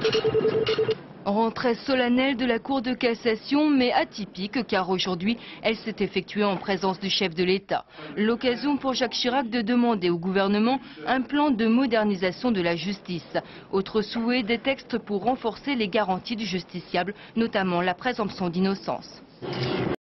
Rentrée solennelle de la Cour de cassation, mais atypique car aujourd'hui, elle s'est effectuée en présence du chef de l'État. L'occasion pour Jacques Chirac de demander au gouvernement un plan de modernisation de la justice. Autre souhait, des textes pour renforcer les garanties du justiciable, notamment la présomption d'innocence.